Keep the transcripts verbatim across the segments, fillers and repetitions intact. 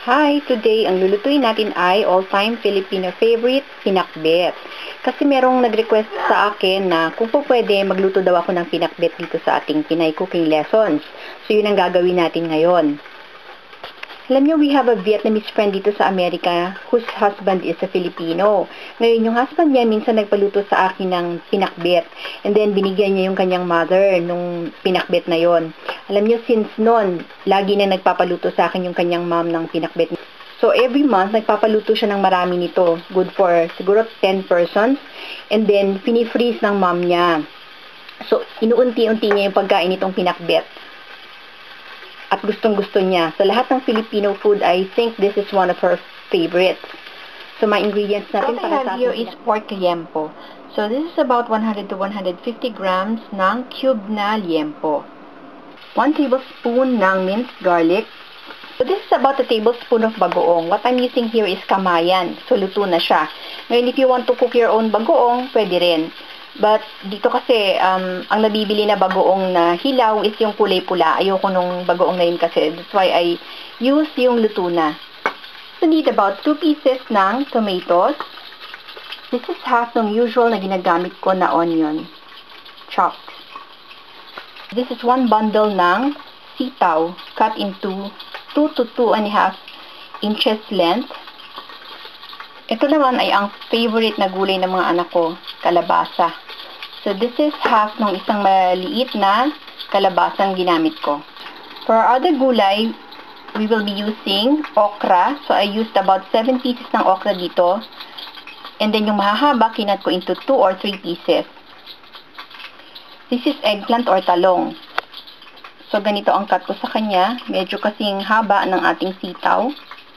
Hi! Today, ang lulutuin natin ay all-time Filipino favorite, pinakbet. Kasi merong nag-request sa akin na kung po pwede, magluto daw ako ng pinakbet dito sa ating Pinay Cooking Lessons. So, yun ang gagawin natin ngayon. Alam nyo, we have a Vietnamese friend dito sa Amerika whose husband is a Filipino. Ngayon, yung husband niya minsan nagpaluto sa akin ng pinakbet. And then, binigyan niya yung kanyang mother nung pinakbet na yon. Alam nyo, since noon, lagi na nagpapaluto sa akin yung kanyang mom ng pinakbet. So, every month, nagpapaluto siya ng marami nito. Good for siguro ten persons. And then, pinifreeze ng mom niya. So, inuunti-unti niya yung pagkain nitong pinakbet. At gustong-gusto niya. Sa lahat ng Filipino food, I think this is one of her favorites. So, my ingredients natin What para I have sa here ating is pork liempo. So, this is about one hundred to one hundred fifty grams ng cube na liempo. one tablespoon ng minced garlic. So, this is about a tablespoon of bagoong. What I'm using here is kamayan. So, luto na siya. Ngayon, if you want to cook your own bagoong, pwede rin. But, dito kasi, um, ang nabibili na bagoong na hilaw is yung kulay pula. Ayoko nung bagoong na yun kasi. That's why I use yung luto na. So, need about two pieces ng tomatoes. This is half ng usual na ginagamit ko na onion. Chopped. This is one bundle ng sitaw cut into two to two and a half inches length. Ito naman ay ang favorite na gulay ng mga anak ko, kalabasa. So, this is half ng isang maliit na kalabasang ginamit ko. For our other gulay, we will be using okra. So, I used about seven pieces ng okra dito. And then, yung mahahaba, kinat ko into two or three pieces. This is eggplant or talong. So, ganito ang cut ko sa kanya. Medyo kasing haba ng ating sitaw.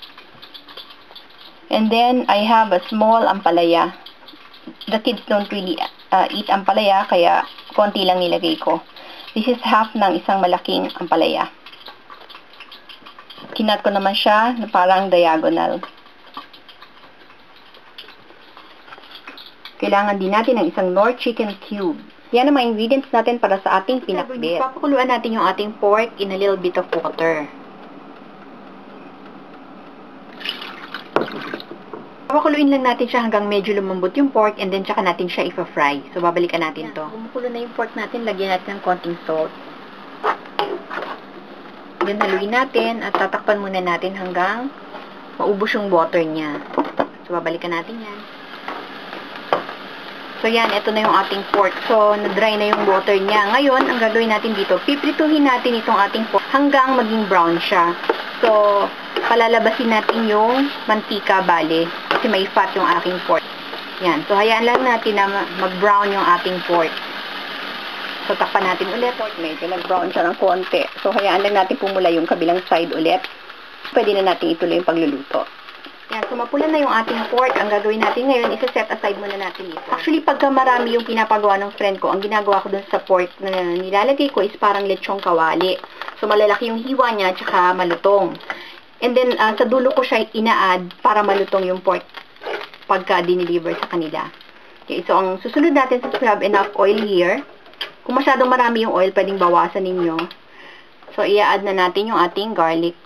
And then, I have a small ampalaya. The kids don't really uh, eat ampalaya, kaya konti lang nilagay ko. This is half ng isang malaking ampalaya. Kinat ko naman siya na parang diagonal. Kailangan din natin ng isang Knorr chicken cube. Yan ang mga ingredients natin para sa ating pinakbet. Papakuluan natin yung ating pork in a little bit of water. Papakuluin lang natin siya hanggang medyo lumambot yung pork and then tsaka natin siya ipa-fry. So, babalikan natin to. Kumukulo na yung pork natin, lagyan natin ng konting salt. Then, haluin natin at tatakpan muna natin hanggang maubos yung water niya. So, babalikan natin yan. So, yan. Ito na yung ating pork. So, na-dry na yung water niya. Ngayon, ang gagawin natin dito, piprituhin natin itong ating pork hanggang maging brown siya. So, palalabasin natin yung mantika, bale. Kasi may fat yung aking pork. Yan. So, hayaan lang natin na mag-brown yung ating pork. So, takpan natin ulit. Pork, medyo nag-brown siya ng konti. So, hayaan lang natin pumula yung kabilang side ulit. Pwede na natin ituloy yung pagluluto. Yan. So, mapula na yung ating pork. Ang gagawin natin ngayon, isa-set aside muna natin ito. Actually, pagka marami yung pinapagawa ng friend ko, ang ginagawa ko dun sa pork na nilalagay ko is parang lechong kawali. So, malalaki yung hiwa niya, tsaka malutong. And then, uh, sa dulo ko siya ina-add para malutong yung pork pagka dineliver sa kanila. Okay, so, ang susunod natin, since we have enough oil here, kung masyadong marami yung oil, pwedeng bawasan ninyo. So, i-add na natin yung ating garlic.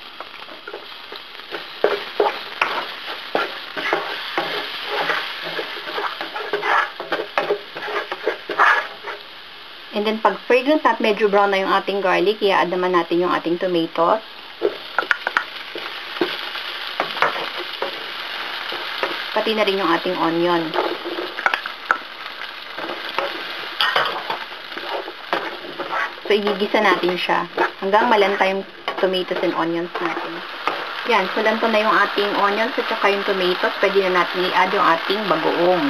And then, pag fragrant at medyo brown na yung ating garlic, i-add naman natin yung ating tomatoes. Pati na rin yung ating onion. So, igigisa natin siya hanggang malanta yung tomatoes and onions natin. Yan. So, lanto na yung ating onions at saka yung tomatoes. Pwede na natin i-add yung ating bagoong.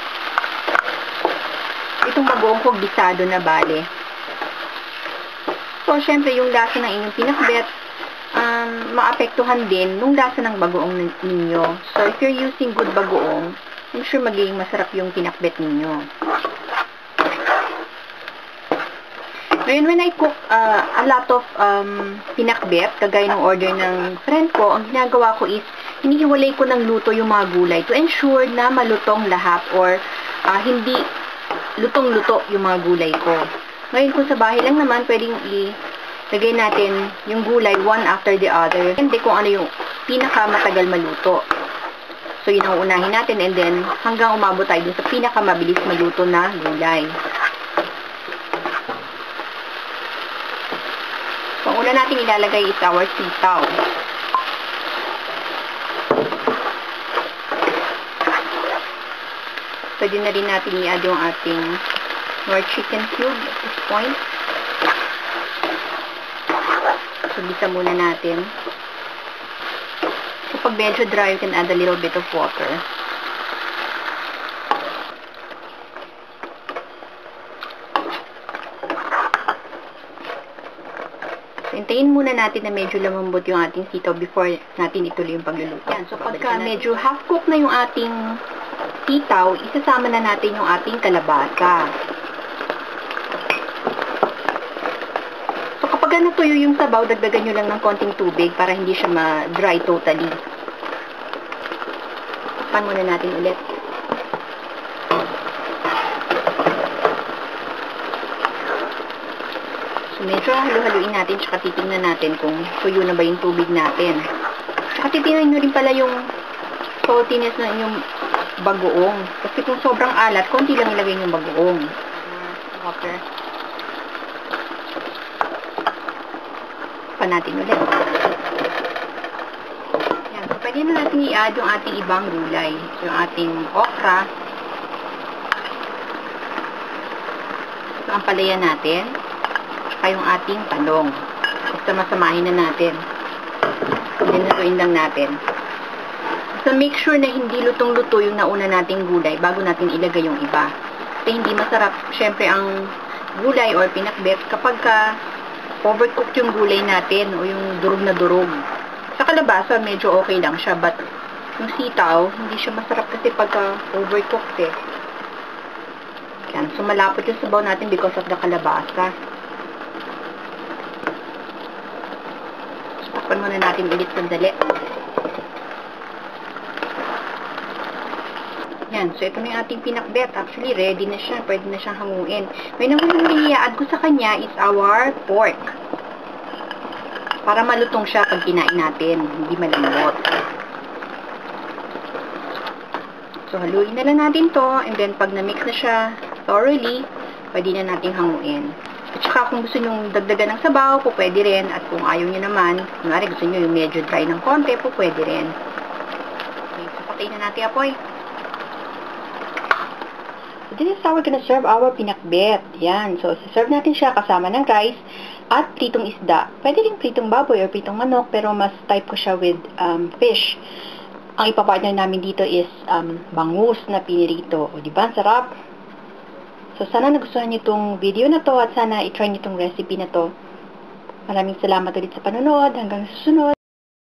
Itong bagoong ko, bisado na bale. So, syempre, yung lasa ng inyong pinakbet, um, maapektuhan din nung lasa ng bagoong ninyo. So, if you're using good bagoong, I'm sure magiging masarap yung pinakbet ninyo. Ngayon, when I cook uh, a lot of um, pinakbet, kagaya ng order ng friend ko, ang ginagawa ko is, hinihiwalay ko ng luto yung mga gulay to ensure na malutong lahat or uh, hindi lutong-luto yung mga gulay ko. Ngayon, kung sa bahay lang naman, pwedeng i- lagay natin yung gulay one after the other. Hindi kung ano yung pinakamatagal maluto. So, yun ang unahin natin and then hanggang umabot tayo dun sa pinakamabilis maluto na gulay. So, ang una natin ilalagay is our sitaw. Pwede na rin natin i-add yung ating nor chicken cube at this point. So, bisa muna natin. So, pag medyo dry, you can add a little bit of water. So, hintayin muna natin na medyo lumambot yung ating sitaw before natin ituloy yung pagluluto. Yan. So, pagka medyo half-cook na yung ating sitaw, isasama na natin yung ating kalabasa. So, kapag natuyo yung sabaw, dagdagan nyo lang ng konting tubig para hindi siya ma-dry totally. Takpan muna natin ulit. So, medyo halu-haluin natin, tsaka titingnan natin kung tuyo na ba yung tubig natin. Tsaka titingnan nyo rin pala yung saltiness na yung bagoong. Kasi kung sobrang alat, konti lang ilagay yung bagoong. Water. Pa natin ulit. Yan. So, pwede na natin i-add yung ating ibang gulay. So, yung ating okra. So, ang palaya natin. Tsaka yung ating talong. Basta masamahin na natin. Then, haluin lang natin. So, make sure na hindi lutong-luto yung nauna nating gulay bago natin ilagay yung iba. Kasi hindi masarap, syempre, ang gulay or pinakbet kapag ka overcooked yung gulay natin o yung durog na durog. Sa kalabasa, medyo okay lang siya. But, yung sitaw, hindi siya masarap kasi pagka overcooked eh. Yan. So, malapot yung sabaw natin because of the kalabasa. So, takpan muna natin ulit sandali. Yan. So, ito na yung ating pinakbet. Actually, ready na siya. Pwede na siyang hanguin. May naman yung i-add ko sa kanya is our pork. Para malutong siya pag kinain natin. Hindi malambot. So, haluin na lang natin to. And then, pag na-mix na siya thoroughly, pwede na nating hanguin. At saka, kung gusto nyo dagdagan ng sabaw, po pwede rin. At kung ayaw nyo naman, kunwari gusto nyo yung medyo dry ng konti, po pwede rin. Okay. So, patayin na natin apoy. This is how we're gonna serve our pinakbet. Yan. So, serve natin siya kasama ng rice at pritong isda. Pwede rin pritong baboy or pritong manok, pero mas type ko siya with um, fish. Ang ipapartner namin dito is um, bangus na pinirito. O, diba? Sarap. So, sana nagustuhan niyo itong video na to at sana i-try niyo itong recipe na to. Maraming salamat ulit sa panonood. Hanggang susunod.